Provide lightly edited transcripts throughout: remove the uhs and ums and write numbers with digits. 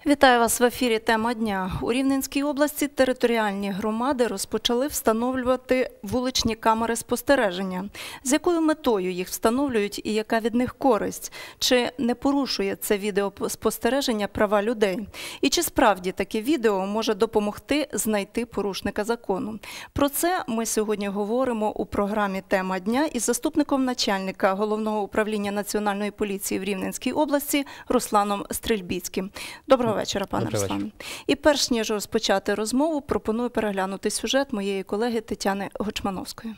Вітаю вас в ефірі «Тема дня». У Рівненській області територіальні громади розпочали встановлювати вуличні камери спостереження. З якою метою їх встановлюють і яка від них користь? Чи не порушує це відеоспостереження права людей? І чи справді таке відео може допомогти знайти порушника закону? Про це ми сьогодні говоримо у програмі «Тема дня» із заступником начальника Головного управління Національної поліції в Рівненській області Русланом Стрельбіцьким. Доброго вечора, пане Руслане. І перш ніж розпочати розмову, пропоную переглянути сюжет моєї колеги Тетяни Гочмановської.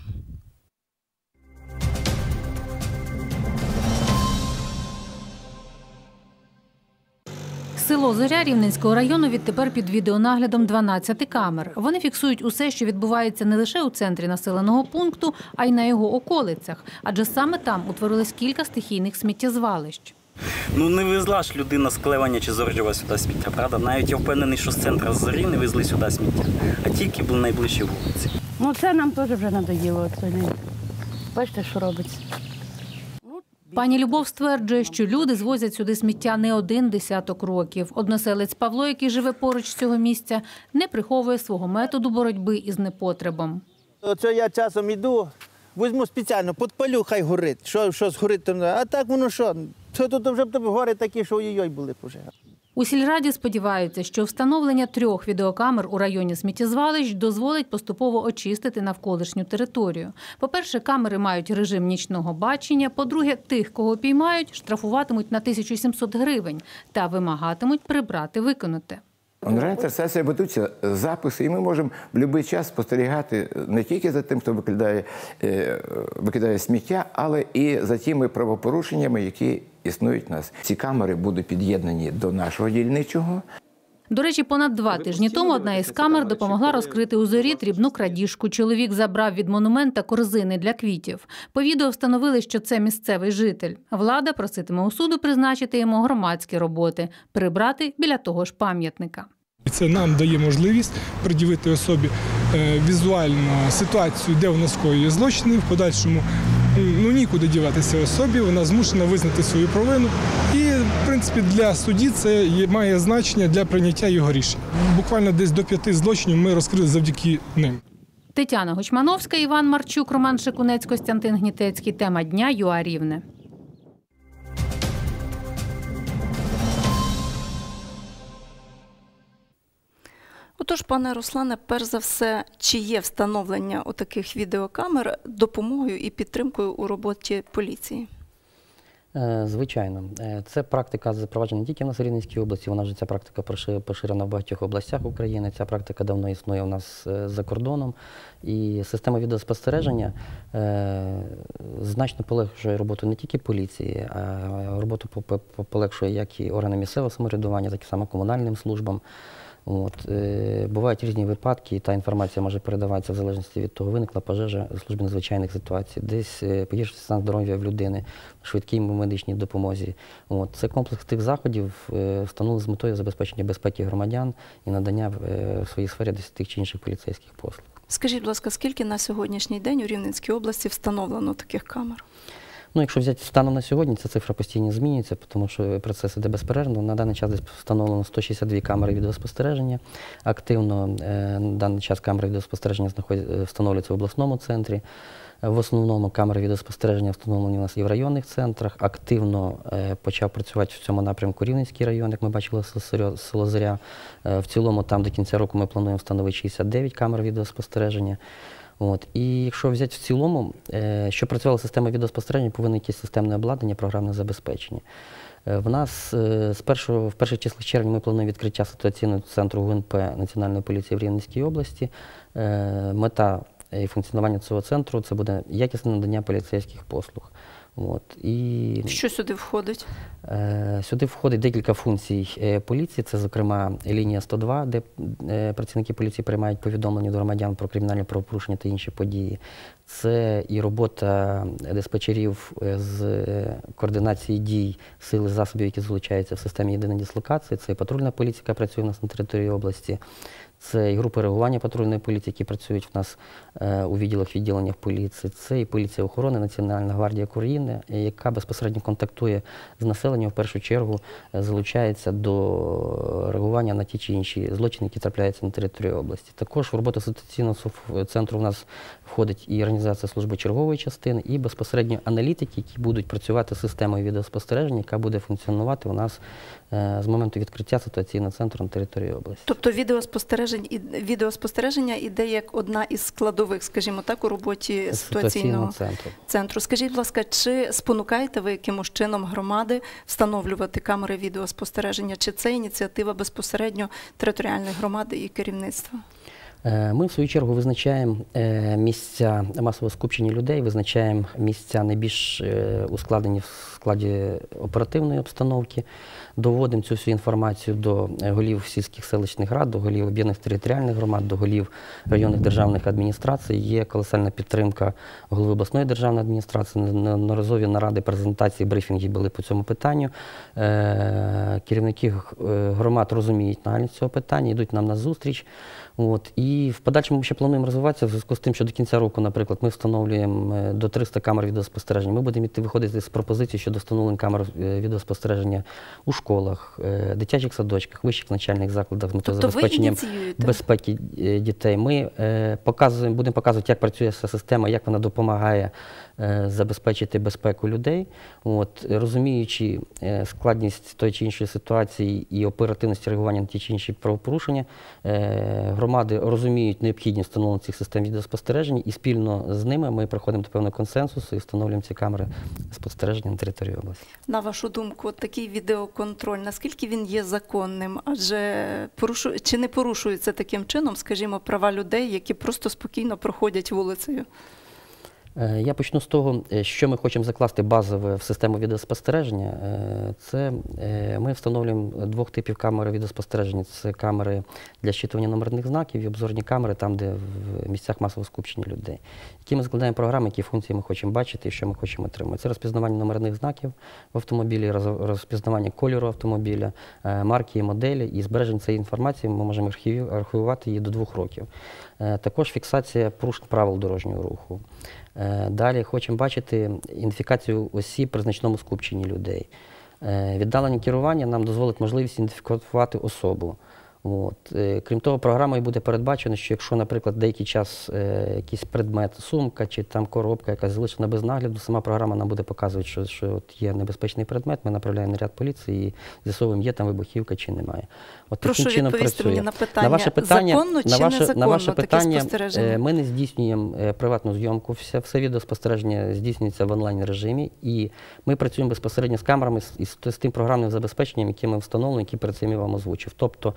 Село Зоря Рівненського району відтепер під відеонаглядом 12 камер. Вони фіксують усе, що відбувається не лише у центрі населеного пункту, а й на його околицях. Адже саме там утворилось кілька стихійних сміттєзвалищ. Ну не везла ж людина з Клеваня чи Зоржева сюди сміття, правда? Навіть я впевнений, що з центру Зорі не везли сюди сміття, а тільки були найближчі вулиці. Ну це нам теж вже надоїло. Бачите, що робиться. Пані Любов стверджує, що люди звозять сюди сміття не один десяток років. Односелець Павло, який живе поруч з цього місця, не приховує свого методу боротьби із непотребом. Оце я часом йду, візьму спеціально, підпалю, хай горить. Що згорить, а так воно що? Тут вже гори такі, що ой-ой були б уже. У сільраді сподіваються, що встановлення 3 відеокамер у районі сміттєзвалищ дозволить поступово очистити навколишню територію. По-перше, камери мають режим нічного бачення. По-друге, тих, кого піймають, штрафуватимуть на 1700 гривень та вимагатимуть прибрати викинуте. Онлайн-трансляція ведуться записи, і ми можемо в будь-який час спостерігати не тільки за тим, хто викидає сміття, але і за тими правопорушеннями, які існують у нас. Ці камери будуть під'єднані до нашого дільничого. До речі, понад 2 тижні тому одна із камер допомогла розкрити у Зорі дрібну крадіжку. Чоловік забрав від монумента корзини для квітів. По відео встановили, що це місцевий житель. Влада проситиме у суду призначити йому громадські роботи – прибрати біля того ж пам'ятника. Це нам дає можливість пред'явити особі візуальну ситуацію, де вона скоює злочини, в подальшому нікуди діватися особі, вона змушена визнати свою провину. І, в принципі, для судді це має значення для прийняття його рішень. Буквально десь до 5 злочинів ми розкрили завдяки ним. Тетяна Гочмановська, Іван Марчук, Роман Шикунець, Костянтин Гнітецький. Тема дня. ЮА Рівне. Отож, пане Руслане, перш за все, чи є встановлення таких відеокамер допомогою і підтримкою у роботі поліції? Звичайно. Це практика запроваджена не тільки в нас в Рівненській області, вона ж ця практика поширена в багатьох областях України. Ця практика давно існує у нас за кордоном. І система відеоспостереження значно полегшує роботу не тільки поліції, а роботу полегшує як і органам місцевого самоврядування, так і саме комунальним службам. Бувають різні випадки, і та інформація може передаватися в залежності від того, виникла пожежа в службі надзвичайних ситуацій, десь погіршився стан здоров'я в людини, швидкій медичній допомозі. Це комплекс тих заходів встановлений з метою забезпечення безпеки громадян і надання в своїй сфері тих чи інших поліцейських послуг. Скажіть, будь ласка, скільки на сьогоднішній день у Рівненській області встановлено таких камер? Якщо взяти станом на сьогодні, ця цифра постійно змінюється, тому що процес іде безперервно. На даний час десь встановлено 162 камери відеоспостереження. Активно на даний час камери відеоспостереження встановлюються в обласному центрі. В основному камери відеоспостереження встановлені у нас і в районних центрах. Активно почав працювати в цьому напрямку Рівненський район, як ми бачили, село Зоря. В цілому там до кінця року ми плануємо встановити 69 камер відеоспостереження. І якщо взяти в цілому, щоб працювала система відеоспостереження, повинно якесь системне обладнання, програмне забезпечення. В нас в перших числах червня ми плануємо відкриття ситуаційного центру ГУНП Національної поліції в Рівненській області. Мета і функціонування цього центру – це буде якісне надання поліцейських послуг. Що сюди входить? Сюди входить декілька функцій поліції. Це, зокрема, лінія 102, де працівники поліції приймають повідомлення до громадян про кримінальні правопорушення та інші події. Це і робота диспетчерів з координації дій сил і засобів, які залучаються в системі єдиної дислокації. Це і патрульна поліція, яка працює у нас на території області. Це і групи реагування патрульної поліції, які працюють в нас у відділеннях поліції. Це і поліція охорони, Національна гвардія України, яка безпосередньо контактує з населенням, в першу чергу залучається до реагування на ті чи інші злочини, які трапляються на території області. Також в роботу ситуаційного центру в нас входить і організація служби чергової частини, і безпосередньо аналітики, які будуть працювати з системою відеоспостереження, яка буде функціонувати у нас з моменту відкриття ситуаційного центру на території області. Тобто відеоспостереження іде як одна із складових, скажімо так, у роботі ситуаційного центру. Скажіть, будь ласка, чи спонукаєте ви якимось чином громади встановлювати камери відеоспостереження, чи це ініціатива безпосередньо територіальної громади і керівництва? Ми, в свою чергу, визначаємо місця масового скупчення людей, визначаємо місця найбільш ускладнені в складі оперативної обстановки, доводимо цю всю інформацію до голів сільських селищних рад, до голів об'єднаних територіальних громад, до голів районних державних адміністрацій. Є колосальна підтримка голови обласної державної адміністрації, неодноразові наради, презентації, брифінги були по цьому питанню. Керівники громад розуміють нагальність цього питання, йдуть нам на зустріч. І в подальшому ми ще плануємо розвиватися в зв'язку з тим, що до кінця року, наприклад, ми встановлюємо до 300 камер відеоспостереження. Ми будемо виходити з пропозицій щодо встановлення камер відеоспостереження у школах, дитячих садочках, вищих навчальних закладах з метою забезпечення безпеки дітей. Ми будемо показувати, як працює ця система, як вона допомагає забезпечити безпеку людей. Розуміючи складність тої чи іншої ситуації і оперативність реагування на ті чи інші правопорушення, громади розуміють необхідність встановлення цих систем відеоспостереження, і спільно з ними ми приходимо до певного консенсусу і встановлюємо ці камери спостереження на території області. На вашу думку, такий відеоконтроль, наскільки він є законним? Адже чи не порушуються таким чином, скажімо, права людей, які просто спокійно проходять вулицею? Я почну з того, що ми хочемо закласти базове в систему відеоспостереження. Це ми встановлюємо двох типів камер відеоспостереження. Це камери для щитування номерних знаків і обзорні камери там, де в місцях масового скупчення людей. Які ми складаємо програми, які функції ми хочемо бачити і що ми хочемо отримати. Це розпізнавання номерних знаків в автомобілі, розпізнавання кольору автомобіля, марки і моделі. І збереження цієї інформації ми можемо архівувати її до 2 років. Також фіксація порушень правил дорожнього руху. Далі хочемо бачити ідентифікацію осіб при значному скупченні людей. Віддалене керування нам дозволить можливість ідентифікувати особу. Крім того, програмою буде передбачено, що якщо, наприклад, деякий час якийсь предмет, сумка чи там коробка якась залишена без нагляду, сама програма нам буде показувати, що є небезпечний предмет, ми направляємо наряд поліції і з'ясовуємо, є там вибухівка чи немає. Прошу відповісти мені на питання, законно чи незаконно на ваше питання, спостереження? Ми не здійснюємо приватну зйомку, все відеоспостереження здійснюється в онлайн-режимі, і ми працюємо безпосередньо з камерами і з тим програмним забезпеченням, яке ми встановлені, які перед цим я вам озвучив. Тобто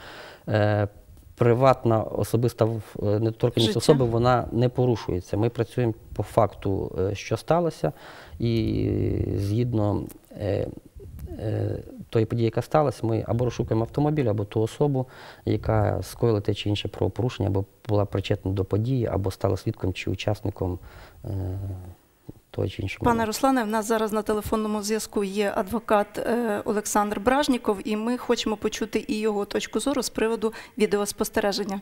приватна особиста недоторканність особи, вона не порушується. Ми працюємо по факту, що сталося, і згідно тої події, яка сталася, ми або розшукуємо автомобіль, або ту особу, яка скоїла те чи інше правопорушення, або була причетна до події, або стала свідком чи учасником того чи іншого. Пане Руслане, в нас зараз на телефонному зв'язку є адвокат Олександр Бражніков, і ми хочемо почути і його точку зору з приводу відеоспостереження.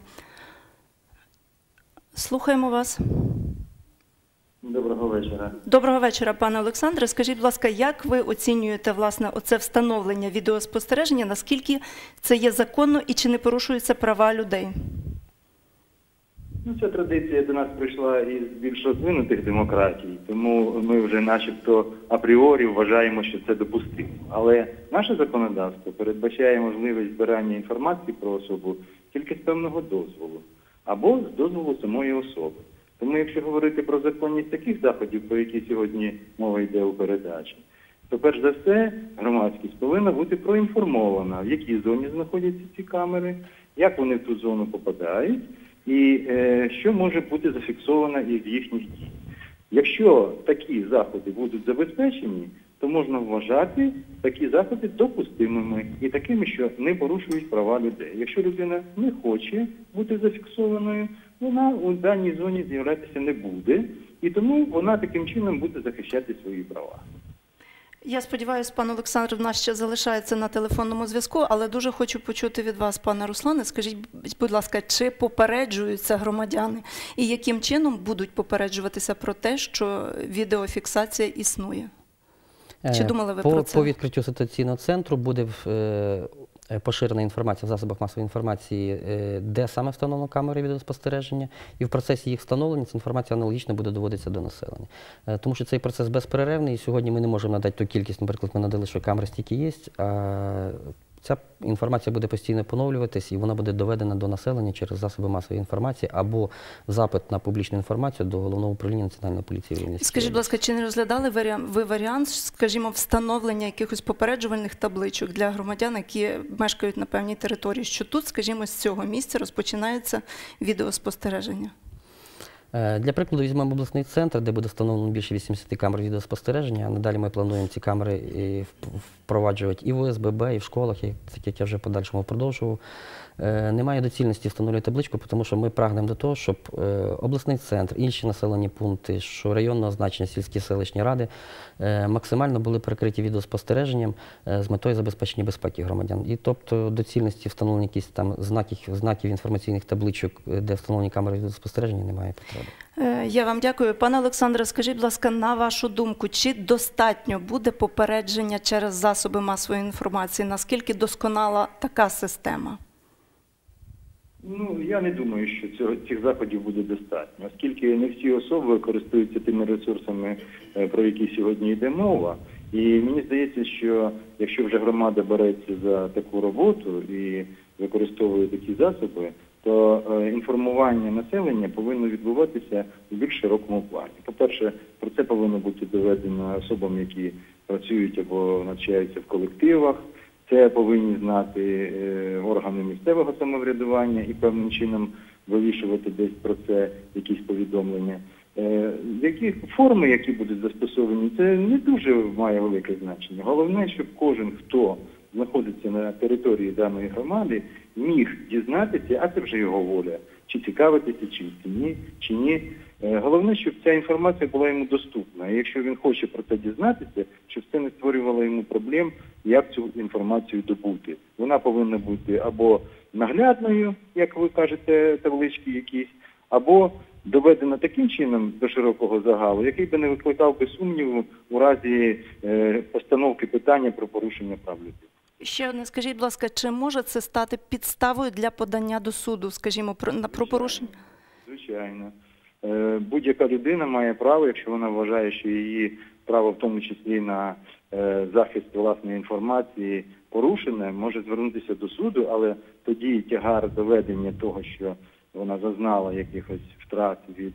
Слухаємо вас. Доброго вечора. Доброго вечора, пане Олександре. Скажіть, будь ласка, як ви оцінюєте, власне, оце встановлення відеоспостереження, наскільки це є законно і чи не порушуються права людей? Ця традиція до нас прийшла із більш розвинутих демократій, тому ми вже начебто апріорі вважаємо, що це допустимо. Але наше законодавство передбачає можливість збирання інформації про особу тільки з певного дозволу або з дозволу самої особи. Тому якщо говорити про законність таких заходів, про які сьогодні мова йде у передачі, то перш за все громадськість повинна бути проінформована, в якій зоні знаходяться ці камери, як вони в ту зону попадають, і що може бути зафіксовано із їхніх дій. Якщо такі заходи будуть забезпечені, то можна вважати такі заходи допустимими і такими, що не порушують права людей. Якщо людина не хоче бути зафіксованою, вона у даній зоні з'являтися не буде, і тому вона таким чином буде захищати свої права. Я сподіваюся, пан Олександр в нас ще залишається на телефонному зв'язку, але дуже хочу почути від вас, пане Руслане. Скажіть, будь ласка, чи попереджуються громадяни і яким чином будуть попереджуватися про те, що відеофіксація існує? Чи думали ви про це? По відкриттю ситуаційного центру буде поширена інформація в засобах масової інформації, де саме встановлено камери відеоспостереження, і в процесі їх встановлення ця інформація аналогічно буде доводитися до населення. Тому що цей процес безперервний, і сьогодні ми не можемо надати ту кількість, наприклад, ми надали, що камери стільки є, а ця інформація буде постійно поновлюватись, і вона буде доведена до населення через засоби масової інформації або запит на публічну інформацію до Головного управління Національної поліції в Рівненській області. Скажіть, будь ласка, чи не розглядали ви варіант, скажімо, встановлення якихось попереджувальних табличок для громадян, які мешкають на певній території, що тут, скажімо, з цього місця розпочинається відеоспостереження? Для прикладу візьмемо обласний центр, де буде встановлено більше 80 камер відеоспостереження, а надалі ми плануємо ці камери впроваджувати і в ОСББ, і в школах, як я вже подальшому продовжував. Немає доцільності встановлювати табличку, тому що ми прагнемо до того, щоб обласний центр, інші населені пункти, що районного значення, сільські селищні ради максимально були перекриті відеоспостереженням з метою забезпечення безпеки громадян. І тобто доцільності встановлення якихось там знаків інформаційних табличок, де встановлені камери відеоспостереження, немає потреби. Я вам дякую. Пане Олександре, скажіть, будь ласка, на вашу думку, чи достатньо буде попередження через засоби масової інформації? Наскільки досконала така система? Ну, я не думаю, що цих заходів буде достатньо, оскільки не всі особи користуються тими ресурсами, про які сьогодні йде мова. І мені здається, що якщо вже громада береться за таку роботу і використовує такі засоби, то інформування населення повинно відбуватися в більш широкому плані. По-перше, про це повинно бути доведено особам, які працюють або навчаються в колективах. Це повинні знати органи місцевого самоврядування і певним чином вивішувати десь про це якісь повідомлення. Які форми, які будуть застосовані, це не дуже має велике значення. Головне, щоб кожен, хто знаходиться на території даної громади, міг дізнатися, а це вже його воля, чи цікавитися, чи ні. Головне, щоб ця інформація була йому доступна. І якщо він хоче про це дізнатися, щоб це не створювало йому проблем, як цю інформацію добути. Вона повинна бути або наглядною, як ви кажете, таблички якісь, або доведена таким чином до широкого загалу, який би не викликав би сумніву у разі постановки питання про порушення прав людей. Ще одне, скажіть, будь ласка, чи може це стати підставою для подання до суду, скажімо, про порушення? Звичайно. Будь-яка людина має право, якщо вона вважає, що її право, в тому числі на захист власної інформації, порушене, може звернутися до суду, але тоді тягар доведення того, що вона зазнала якихось втрат від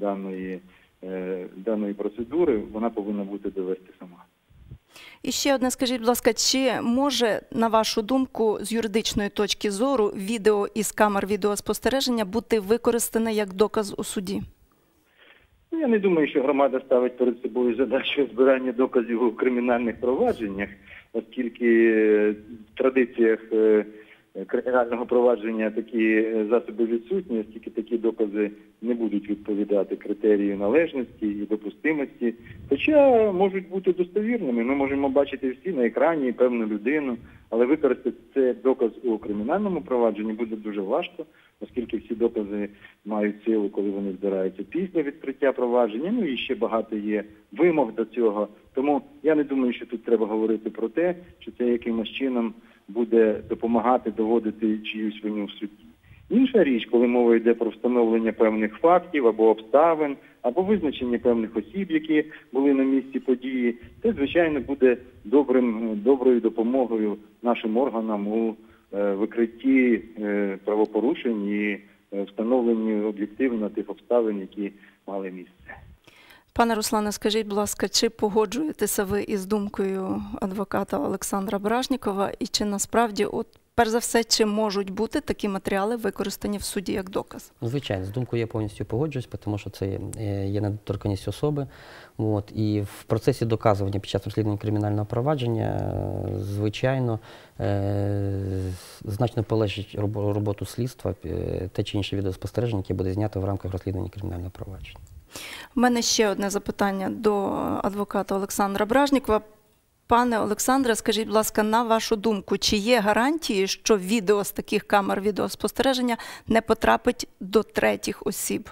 даної процедури, вона повинна бути довести сама. І ще одне, скажіть, будь ласка, чи може, на вашу думку, з юридичної точки зору, відео із камер відеоспостереження бути використане як доказ у суді? Я не думаю, що громада ставить перед собою задачу збирання доказів у кримінальних провадженнях, оскільки в традиціях кримінального провадження такі засоби відсутні, оскільки такі докази не будуть відповідати критерію належності і допустимості, хоча можуть бути достовірними. Ми можемо бачити всі на екрані певну людину, але використати цей доказ у кримінальному провадженні буде дуже важко, оскільки всі докази мають силу, коли вони збираються після відкриття провадження, ну і ще багато є вимог до цього. Тому я не думаю, що тут треба говорити про те, що це якимось чином буде допомагати доводити чиюсь вину в суді. Інша річ, коли мова йде про встановлення певних фактів або обставин, або визначення певних осіб, які були на місці події, це, звичайно, буде доброю допомогою нашим органам у викритті правопорушень і встановленні об'єктивно тих обставин, які мали місце. Пане Руслане, скажіть, будь ласка, чи погоджуєтеся ви із думкою адвоката Олександра Бражнікова і чи насправді, перш за все, чи можуть бути такі матеріали використані в суді як доказ? Звичайно, з думкою я повністю погоджуюсь, тому що це є недоторканність особи. І в процесі доказування під час розслідування кримінального провадження, звичайно, значно полегшить роботу слідства те чи інше відеоспостереження, яке буде знято в рамках розслідування кримінального провадження. У мене ще одне запитання до адвоката Олександра Бражнікова. Пане Олександре, скажіть, будь ласка, на вашу думку, чи є гарантії, що відео з таких камер відеоспостереження не потрапить до третіх осіб?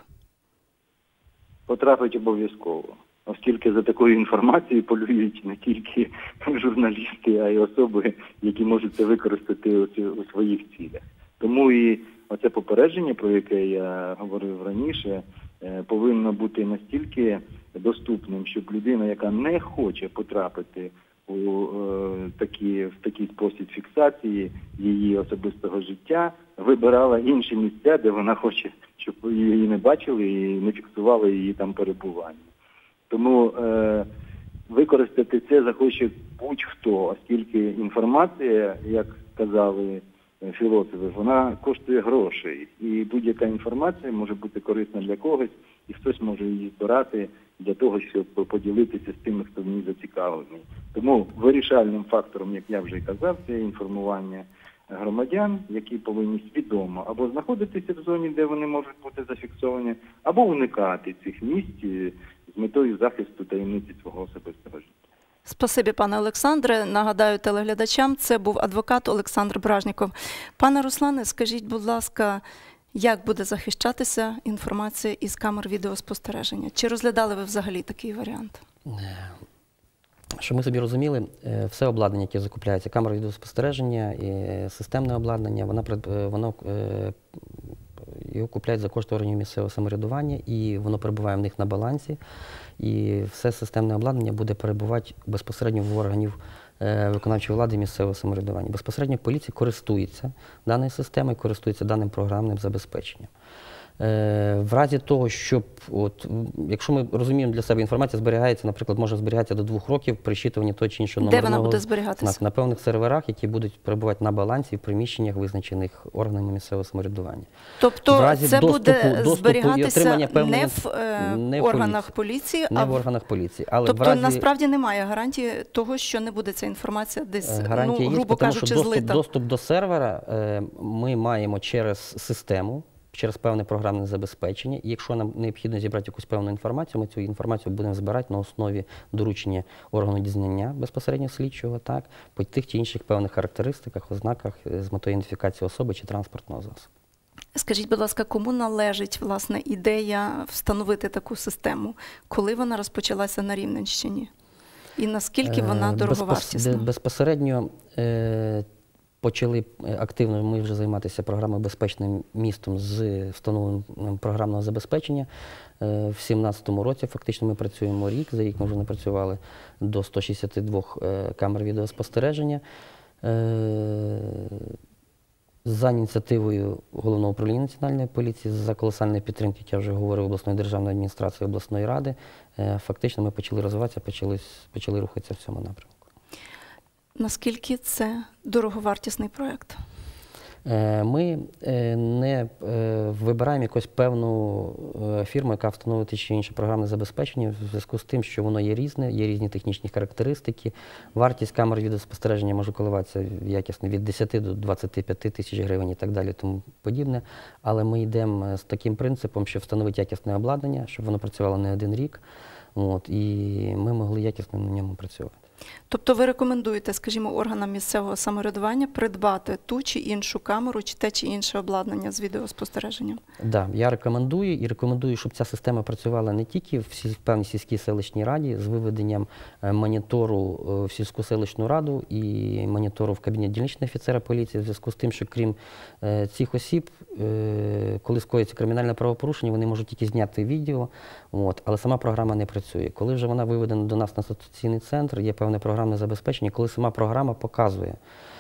Потрапить обов'язково, оскільки за такою інформацією полюють не тільки журналісти, а й особи, які можуть це використати у своїх цілях. Тому і оце попередження, про яке я говорив раніше, повинно бути настільки доступним, щоб людина, яка не хоче потрапити в такий спосіб фіксації її особистого життя, вибирала інші місця, де вона хоче, щоб її не бачили і не фіксували її там перебування. Тому використати це захоче будь-хто, оскільки інформація, як сказали філософи, вона коштує грошей. І будь-яка інформація може бути корисна для когось, і хтось може її збирати для того, щоб поділитися з тими, хто в ній зацікавлений. Тому вирішальним фактором, як я вже і казав, це інформування громадян, які повинні свідомо або знаходитися в зоні, де вони можуть бути зафіксовані, або уникати цих місць з метою захисту таємниці свого особистого життя. Спасибі, пане Олександре. Нагадаю телеглядачам, це був адвокат Олександр Бражніков. Пане Руслане, скажіть, будь ласка, як буде захищатися інформація із камер відеоспостереження? Чи розглядали ви взагалі такий варіант? Щоб ми собі розуміли, все обладнання, яке закупляється, камери відеоспостереження і системне обладнання, воно його купляють за кошти органів місцевого самоврядування, і воно перебуває в них на балансі. І все системне обладнання буде перебувати безпосередньо в органів виконавчої влади і місцевого самоврядування. Безпосередньо поліція користується даною системою, користується даним програмним забезпеченням. В разі того, щоб, якщо ми розуміємо для себе, інформація зберігається, наприклад, може зберігатися до 2 років при щитуванні того чи іншого номерного... Де вона буде зберігатися? На певних серверах, які будуть перебувати на балансі в приміщеннях, визначених органами місцевого самоврядування. Тобто це буде зберігатися не в органах поліції, не в органах поліції. Але тобто насправді немає гарантії того, що не буде ця інформація десь, грубо кажучи, злита? Доступ до сервера ми маємо через систему, через певне програмне забезпечення. І якщо нам необхідно зібрати якусь певну інформацію, ми цю інформацію будемо збирати на основі доручення органу дізнання безпосередньо слідчого, так, по тих чи інших певних характеристиках, ознаках з метою ідентифікації особи чи транспортного засобу. Скажіть, будь ласка, кому належить, власне, ідея встановити таку систему? Коли вона розпочалася на Рівненщині? І наскільки вона дороговартісна? Безпосередньо почали активно ми вже займатися програмою «Безпечним містом» з встановленням програмного забезпечення. В 2017 році фактично ми працюємо рік, за рік ми вже напрацювали до 162 камер відеоспостереження. За ініціативою Головного управління Національної поліції, за колосальної підтримки, як я вже говорив, обласної державної адміністрації, обласної ради, фактично ми почали розвиватися, почали рухатися в цьому напрямку. Наскільки це дороговартісний проєкт? Ми не вибираємо якусь певну фірму, яка встановить те чи інше програмне забезпечення, в зв'язку з тим, що воно є різне, є різні технічні характеристики. Вартість камер відеоспостереження може коливатися якісно від 10 до 25 тисяч гривень і так далі, тому подібне. Але ми йдемо з таким принципом, що встановити якісне обладнання, щоб воно працювало не 1 рік, і ми могли якісно на ньому працювати. Тобто ви рекомендуєте, скажімо, органам місцевого самоврядування придбати ту чи іншу камеру, чи те чи інше обладнання з відеоспостереженням? Так, я рекомендую, щоб ця система працювала не тільки в певній сільській селищній раді з виведенням монітору в сільську селищну раду і монітору в кабінет дільничного офіцера поліції, в зв'язку з тим, що крім цих осіб, коли скоїться кримінальне правопорушення, вони можуть тільки зняти відео, але сама програма не працює. Коли вже вона виведена до нас на ситуаційний центр, є певне програмне забезпечення, коли сама програма показує,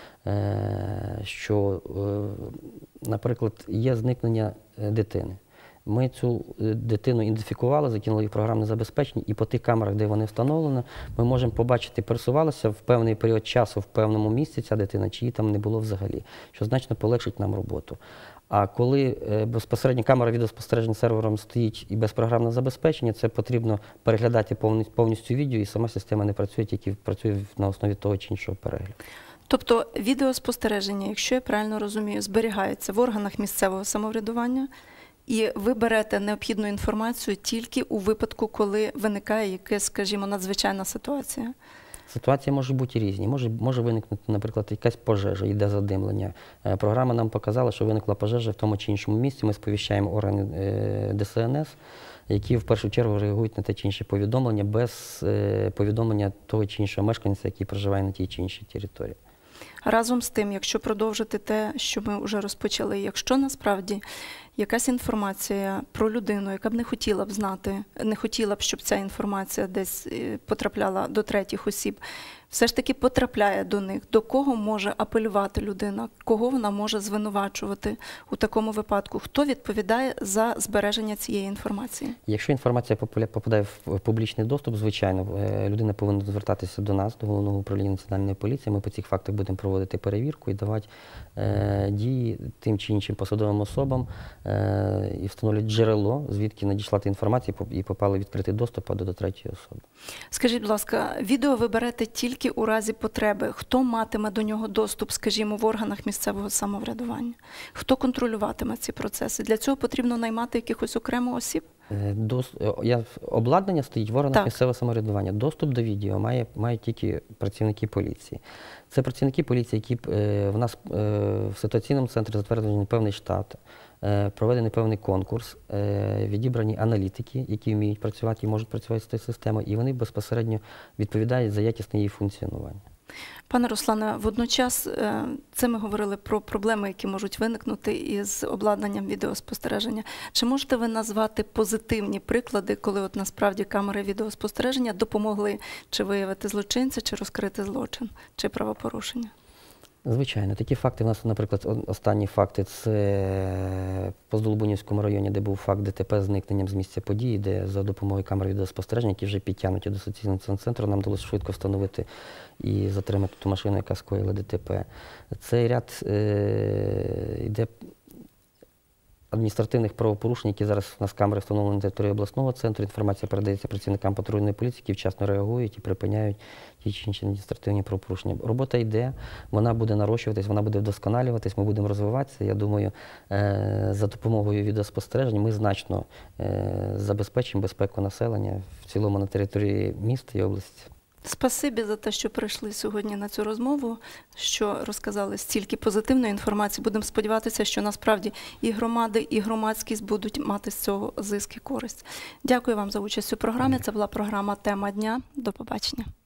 що, наприклад, є зникнення дитини. Ми цю дитину ідентифікували, закинули в програмне забезпечення, і по тих камерах, де вони встановлені, ми можемо побачити, пересувалася в певний період часу в певному місці ця дитина, чи її там не було взагалі, що значно полегшить нам роботу. А коли безпосередньо камера відеоспостереження сервером стоїть і без програмного забезпечення, це потрібно переглядати повністю відео, і сама система не працює, тільки працює на основі того чи іншого перегляду. Тобто відеоспостереження, якщо я правильно розумію, зберігається в органах місцевого самоврядування, і ви берете необхідну інформацію тільки у випадку, коли виникає якась, скажімо, надзвичайна ситуація? Ситуації можуть бути різні. Може виникнути, наприклад, якась пожежа, йде задимлення. Програма нам показала, що виникла пожежа в тому чи іншому місці. Ми сповіщаємо органи ДСНС, які в першу чергу реагують на те чи інше повідомлення без повідомлення того чи іншого мешканця, який проживає на тій чи іншій території. Разом з тим, якщо продовжити те, що ми вже розпочали, якщо насправді якась інформація про людину, яка б не хотіла б знати, не хотіла б, щоб ця інформація десь потрапляла до третіх осіб, все ж таки потрапляє до них, до кого може апелювати людина, кого вона може звинувачувати у такому випадку, хто відповідає за збереження цієї інформації? Якщо інформація попадає в публічний доступ, звичайно, людина повинна звертатися до нас, до Головного управління Національної поліції. Ми по цих фактах будемо проводити перевірку і давати дії тим чи іншим посадовим особам і встановлювати джерело, звідки надійшла та інформація і попала в відкритий доступ до третьої особи. Скажіть, будь ласка, відео ви берете тільки у разі потреби. Хто матиме до нього доступ, скажімо, в органах місцевого самоврядування? Хто контролюватиме ці процеси? Для цього потрібно наймати якихось окремо осіб? Обладнання стоїть в органах Так. місцевого самоврядування. Доступ до відео мають тільки працівники поліції. Це працівники поліції, які в нас в ситуаційному центрі затверджений певний штат, проведений певний конкурс, відібрані аналітики, які вміють працювати і можуть працювати з цією системою, і вони безпосередньо відповідають за якісне її функціонування. Пане Руслане, водночас це ми говорили про проблеми, які можуть виникнути із обладнанням відеоспостереження. Чи можете ви назвати позитивні приклади, коли от насправді камери відеоспостереження допомогли чи виявити злочинця, чи розкрити злочин, чи правопорушення? Звичайно, такі факти. У нас, наприклад, останні факти – це по Здолбунівському районі, де був факт ДТП з зникненням з місця події, де за допомогою камер відеоспостереження, які вже підтягнуті до соціального центру, нам вдалося швидко встановити і затримати ту машину, яка скоїла ДТП. Цей ряд йде адміністративних правопорушень, які зараз у нас камери встановлені на території обласного центру. Інформація передається працівникам патрульної поліції, які вчасно реагують і припиняють ті чи інші адміністративні правопорушення. Робота йде, вона буде нарощуватись, вона буде вдосконалюватись, ми будемо розвиватися. Я думаю, за допомогою відеоспостережень ми значно забезпечимо безпеку населення в цілому на території міста і області. Спасибі за те, що прийшли сьогодні на цю розмову, що розказали стільки позитивної інформації. Будемо сподіватися, що насправді і громади, і громадськість будуть мати з цього зиск і користь. Дякую вам за участь у програмі. Це була програма «Тема дня». До побачення.